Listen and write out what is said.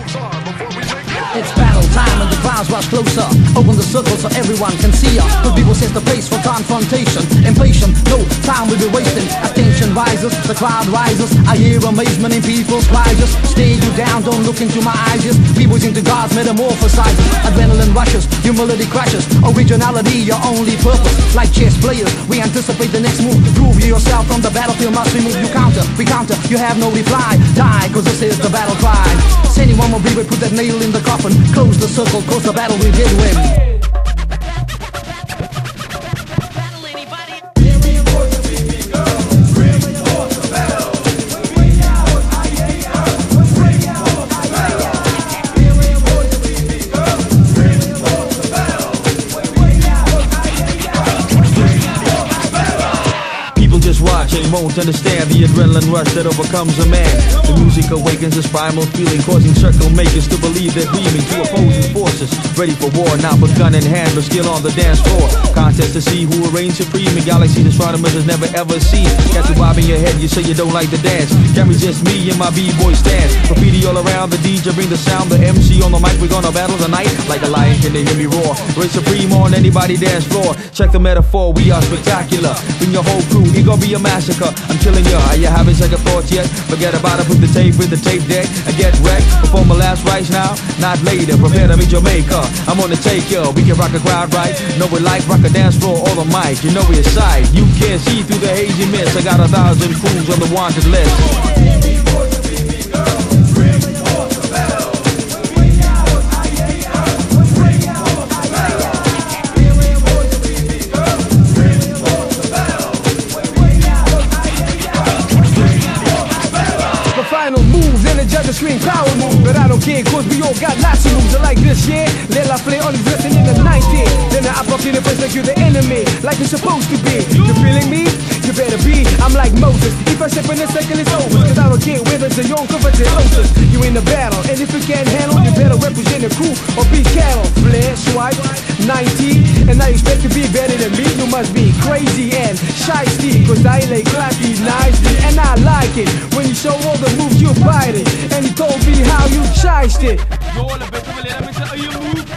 It's battle time and the crowds rush closer. Open the circle so everyone can see us. The people set the pace for confrontation. Impatient, no time will be wasting. As tension rises, the crowd rises. I hear amazement in people's cries. Just stay you down, don't look into my eyes. Just people into gods metamorphosizes. Adrenaline rushes, humility crashes. Originality, your only purpose. Like chess players, we anticipate the next move. Prove yourself on the battlefield, must remove. You counter, we counter, you have no reply. Die, cause this is the battle cry. Does anyone will be, we put that nail in the coffin. Close the circle, close the battle, we did win. Just watch and won't understand the adrenaline rush that overcomes a man. The music awakens this primal feeling, causing circle makers to believe they're dreaming to opposing forces. Ready for war, now but gun in hand, but still on the dance floor. Contest to see who will reign supreme in galaxies astronomers has never ever seen. Got you bobbing your head, you say you don't like the dance. Can't resist me and my b-boy stance. Graffiti all around, the DJ bring the sound, the MC on the mic. We're gonna battle tonight like a lion, can they hear me roar? Reign supreme on anybody dance floor. Check the metaphor, we are spectacular. Bring your whole crew, it gon' be a massacre. I'm killing you, are you having second thoughts yet? Forget about it, put the tape with the tape deck and get wrecked. Perform my last rites now, not later. Prepare to meet your maker, I'm gonna take you. We can rock a crowd right, know we like rock a dance floor or the mic. You know we're side, you can't see through the hazy mist. I got 1,000 crews on the wanted list. Final moves and the judges scream power move. But I don't care cause we all got lots of moves. I like this, yeah. Let la play on dressing in the 90s. Then I pop in the place like you're the enemy, like you're supposed to be. You feeling me? You better be. I'm like Moses. If I step in a second it's over. Cause I don't care whether it's a young comfort or closest. You in the battle, and if you can't handle, you better represent the crew or be cattle. Flare, swipe, 90. And I expect to be better than me. You must be crazy and shiesty. Cause I lay classy nicely. And I like it when you show all the moves you bite it. And he told me how you chiced it. Yo, let me tell you move.